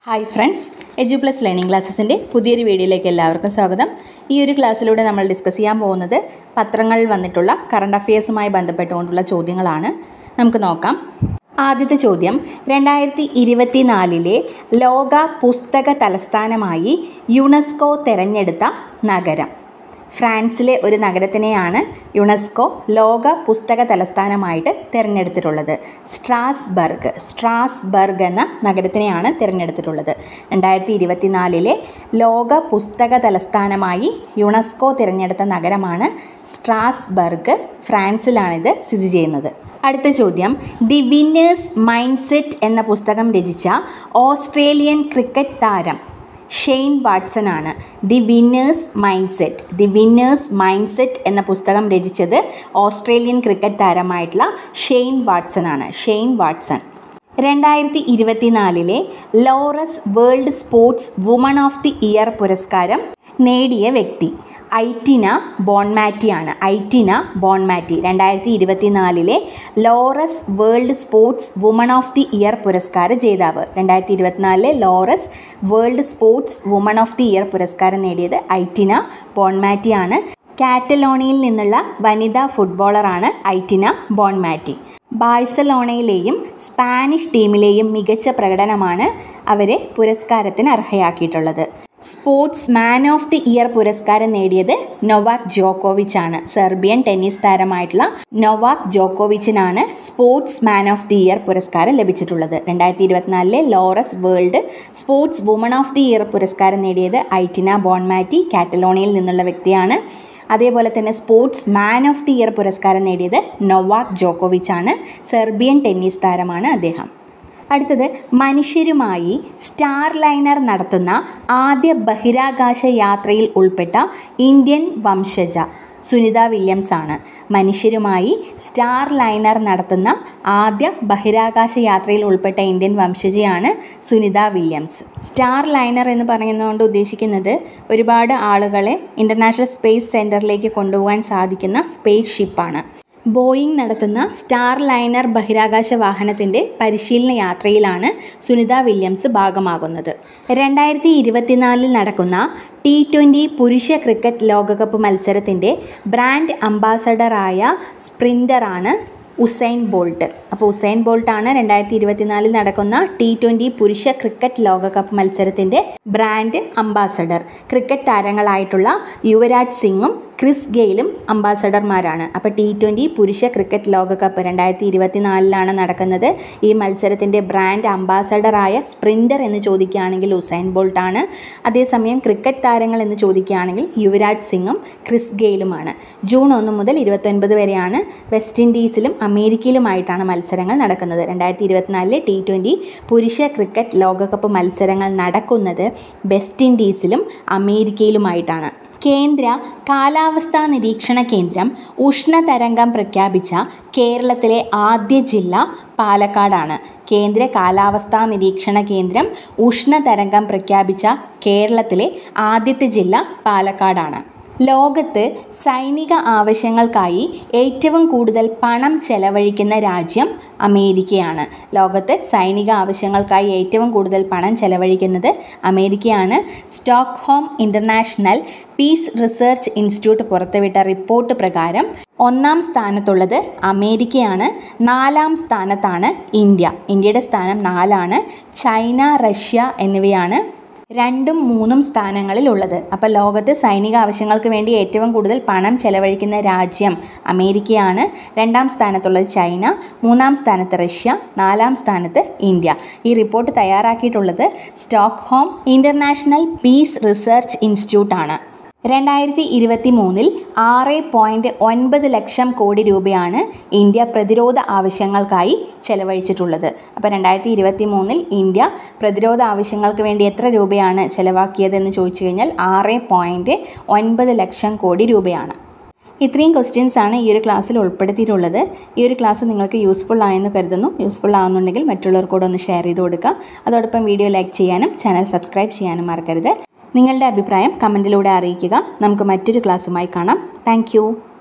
Hi friends, Edu Plus Learning ക്ലാസ്സസിൻ്റെ പുതിയൊരു വീഡിയോയിലേക്ക് എല്ലാവർക്കും സ്വാഗതം. ഈ ഒരു ക്ലാസ്സിലൂടെ നമ്മൾ ഡിസ്കസ് ചെയ്യാൻ പോകുന്നത് പത്രങ്ങളിൽ വന്നിട്ടുള്ള കറണ്ട് അഫയേഴ്സുമായി ബന്ധപ്പെട്ടുകൊണ്ടുള്ള ചോദ്യങ്ങളാണ്. നമുക്ക് നോക്കാം. ആദ്യത്തെ ചോദ്യം, 2024 ലോക പുസ്തക തലസ്ഥാനമായി യുനെസ്കോ തിരഞ്ഞെടുത്ത നഗരം. ഫ്രാൻസിലെ ഒരു നഗരത്തിനെയാണ് യുനെസ്കോ ലോക പുസ്തക തലസ്ഥാനമായിട്ട് തിരഞ്ഞെടുത്തിട്ടുള്ളത്. സ്ട്രാസ്ബർഗ് എന്ന നഗരത്തിനെയാണ് തിരഞ്ഞെടുത്തിട്ടുള്ളത്. 2024 ലോക പുസ്തക തലസ്ഥാനമായി യുനെസ്കോ തിരഞ്ഞെടുത്ത നഗരമാണ് സ്ട്രാസ്ബർഗ്. ഫ്രാൻസിലാണിത് സ്ഥിതി ചെയ്യുന്നത്. അടുത്ത ചോദ്യം, ദി വിന്നേഴ്സ് മൈൻഡ് സെറ്റ് എന്ന പുസ്തകം രചിച്ച ഓസ്ട്രേലിയൻ ക്രിക്കറ്റ് താരം ഷെയ്ൻ വാട്സൺ ആണ്. ദി വിന്നേഴ്സ് മൈൻഡ് സെറ്റ് എന്ന പുസ്തകം രചിച്ചത് ഓസ്ട്രേലിയൻ ക്രിക്കറ്റ് താരമായിട്ടുള്ള ഷെയ്ൻ വാട്സൺ ആണ്. 2024 Laureus world sportswoman of the year പുരസ്കാരം നേടിയ വ്യക്തി ഐറ്റിന ബോൺമാറ്റി ആണ്. 2024 Laureus world sportswoman of the year പുരസ്കാര ജേതാവ്. 2024 Laureus world sportswoman of the year പുരസ്കാരം നേടിയത് ഐറ്റിന ബോൺമാറ്റി ആണ്. കാറ്റലോണിയയിൽ നിന്നുള്ള വനിതാ ഫുട്ബോളറാണ് ഐറ്റിന ബോൺമാറ്റി. ബാഴ്സലോണയിലെയും സ്പാനിഷ് ടീമിലെയും മികച്ച പ്രകടനമാണ് അവരെ പുരസ്കാരത്തിന് അർഹയാക്കിയിട്ടുള്ളത്. Sportsman of the year പുരസ്കാരം നേടിയത് നൊവാക് ജോക്കോവിച്ച് ആണ്. സെർബിയൻ ടെന്നീസ് താരമായിട്ടുള്ള നൊവാക് ജോക്കോവിച്ചിനാണ് sportsman of the year പുരസ്കാരം ലഭിച്ചിട്ടുള്ളത്. 2024 Laureus world sportswoman of the year പുരസ്കാരം നേടിയത് ഐറ്റിന ബോൺമാറ്റി, കാറ്റലോണിയയിൽ നിന്നുള്ള വ്യക്തിയാണ്. അതേപോലെ തന്നെ sportsman of the year പുരസ്കാരം നേടിയത് നൊവാക് ജോക്കോവിച്ച് ആണ്. സെർബിയൻ ടെന്നീസ് താരമാണ് അദ്ദേഹം. അടുത്തത്, മനുഷ്യരുമായി സ്റ്റാർ ലൈനർ നടത്തുന്ന ആദ്യ ബഹിരാകാശ യാത്രയിൽ ഉൾപ്പെട്ട ഇന്ത്യൻ വംശജ സുനിത വില്യംസ് ആണ്. മനുഷ്യരുമായി സ്റ്റാർ ലൈനർ നടത്തുന്ന ആദ്യ ബഹിരാകാശ യാത്രയിൽ ഉൾപ്പെട്ട ഇന്ത്യൻ വംശജയാണ് സുനിത വില്യംസ്. സ്റ്റാർ ലൈനർ എന്ന് പറയുന്നതുകൊണ്ട് ഉദ്ദേശിക്കുന്നത് ഒരുപാട് ആളുകളെ ഇൻ്റർനാഷണൽ സ്പേസ് സെൻറ്ററിലേക്ക് കൊണ്ടുപോകാൻ സാധിക്കുന്ന സ്പേസ് ഷിപ്പാണ്. ബോയിങ് നടത്തുന്ന സ്റ്റാർ ലൈനർ ബഹിരാകാശ വാഹനത്തിൻ്റെ പരിശീലന യാത്രയിലാണ് സുനിത വില്യംസ് ഭാഗമാകുന്നത്. 2024 നടക്കുന്ന T20 പുരുഷ ക്രിക്കറ്റ് ലോകകപ്പ് മത്സരത്തിൻ്റെ ബ്രാൻഡ് അംബാസഡറായ സ്പ്രിൻ്ററാണ് ഉസൈൻ ബോൾട്ട്. അപ്പോൾ ഉസൈൻ ബോൾട്ടാണ് 2024 നടക്കുന്ന T20 പുരുഷ ക്രിക്കറ്റ് ലോകകപ്പ് മത്സരത്തിൻ്റെ ബ്രാൻഡ് അംബാസഡർ. ക്രിക്കറ്റ് താരങ്ങളായിട്ടുള്ള യുവരാജ് സിംഗും ക്രിസ് ഗെയിലും അംബാസഡർമാരാണ്. അപ്പോൾ T20 പുരുഷ ക്രിക്കറ്റ് ലോകകപ്പ് 2024 നടക്കുന്നത്. ഈ മത്സരത്തിൻ്റെ ബ്രാൻഡ് അംബാസഡറായ സ്പ്രിൻ്റർ എന്ന് ചോദിക്കുകയാണെങ്കിൽ ഉസൈൻ ബോൾട്ടാണ്. അതേസമയം ക്രിക്കറ്റ് താരങ്ങൾ എന്ന് ചോദിക്കുകയാണെങ്കിൽ യുവരാജ് സിംഗും ക്രിസ് ഗെയിലുമാണ്. ജൂൺ 1 മുതൽ 29 വരെയാണ് വെസ്റ്റ് ഇൻഡീസിലും അമേരിക്കയിലുമായിട്ടാണ് മത്സരങ്ങൾ നടക്കുന്നത്. 2024 T20 പുരുഷ ക്രിക്കറ്റ് ലോകകപ്പ് മത്സരങ്ങൾ നടക്കുന്നത് വെസ്റ്റ് ഇൻഡീസിലും അമേരിക്കയിലുമായിട്ടാണ്. കേന്ദ്ര കാലാവസ്ഥാ നിരീക്ഷണ കേന്ദ്രം ഉഷ്ണതരംഗം പ്രഖ്യാപിച്ച കേരളത്തിലെ ആദ്യ ജില്ല പാലക്കാടാണ്. കേന്ദ്ര കാലാവസ്ഥാ നിരീക്ഷണ കേന്ദ്രം ഉഷ്ണതരംഗം പ്രഖ്യാപിച്ച കേരളത്തിലെ ആദ്യത്തെ ജില്ല പാലക്കാടാണ്. ലോകത്ത് സൈനിക ആവശ്യങ്ങൾക്കായി ഏറ്റവും കൂടുതൽ പണം ചെലവഴിക്കുന്ന രാജ്യം അമേരിക്കയാണ്. ലോകത്ത് സൈനിക ആവശ്യങ്ങൾക്കായി ഏറ്റവും കൂടുതൽ പണം ചെലവഴിക്കുന്നത് അമേരിക്കയാണ്. Stockholm international peace research institute പുറത്തുവിട്ട റിപ്പോർട്ട് പ്രകാരം 1-ാം സ്ഥാനത്തുള്ളത് അമേരിക്കയാണ്. 4-ാം സ്ഥാനത്താണ് ഇന്ത്യ. ഇന്ത്യയുടെ സ്ഥാനം 4ആണ്. ചൈന, റഷ്യ എന്നിവയാണ് 2ഉം 3ഉം സ്ഥാനങ്ങളിൽ ഉള്ളത്. അപ്പോൾ ലോകത്ത് സൈനിക ആവശ്യങ്ങൾക്ക് വേണ്ടി ഏറ്റവും കൂടുതൽ പണം ചെലവഴിക്കുന്ന രാജ്യം അമേരിക്കയാണ്. 2-ാം സ്ഥാനത്തുള്ളത് ചൈന, 3-ാം സ്ഥാനത്ത് റഷ്യ, 4-ാം സ്ഥാനത്ത് ഇന്ത്യ. ഈ റിപ്പോർട്ട് തയ്യാറാക്കിയിട്ടുള്ളത് സ്റ്റോക്ക്ഹോം ഇൻ്റർനാഷണൽ പീസ് റിസർച്ച് ഇൻസ്റ്റിറ്റ്യൂട്ടാണ്. 2023 6.9 ലക്ഷം കോടി രൂപയാണ് ഇന്ത്യ പ്രതിരോധ ആവശ്യങ്ങൾക്കായി ചെലവഴിച്ചിട്ടുള്ളത്. അപ്പോൾ 2023 ഇന്ത്യ പ്രതിരോധ ആവശ്യങ്ങൾക്ക് വേണ്ടി എത്ര രൂപയാണ് ചെലവാക്കിയതെന്ന് ചോദിച്ചു കഴിഞ്ഞാൽ 6.9 ലക്ഷം കോടി രൂപയാണ്. ഇത്രയും ക്വസ്റ്റ്യൻസാണ് ഈ ഒരു ക്ലാസ്സിൽ ഉൾപ്പെടുത്തിയിട്ടുള്ളത്. ഈ ഒരു ക്ലാസ് നിങ്ങൾക്ക് യൂസ്ഫുൾ ആയെന്ന് കരുതുന്നു. യൂസ്ഫുൾ ആവുന്നുണ്ടെങ്കിൽ മറ്റുള്ളവർക്കൂടെ ഒന്ന് ഷെയർ ചെയ്ത് കൊടുക്കുക. അതോടൊപ്പം വീഡിയോ ലൈക്ക് ചെയ്യാനും ചാനൽ സബ്സ്ക്രൈബ് ചെയ്യാനും മറക്കരുത്. നിങ്ങളുടെ അഭിപ്രായം കമൻറ്റിലൂടെ അറിയിക്കുക. നമുക്ക് മറ്റൊരു ക്ലാസ്സുമായി കാണാം. താങ്ക്